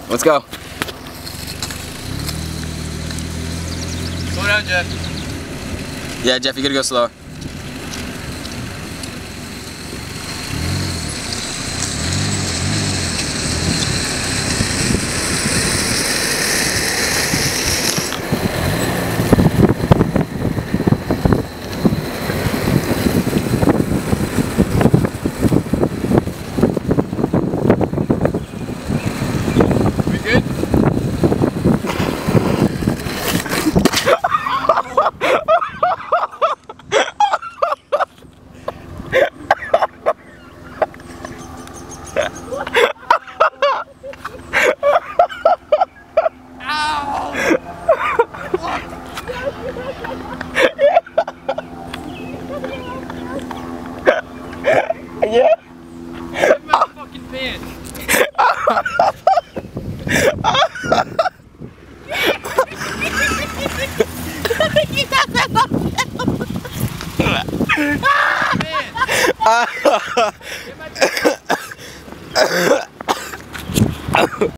Let's go. Slow down, Jeff. Yeah, Jeff, you gotta go slower. Yeah. Get my fucking pants. Get my pants.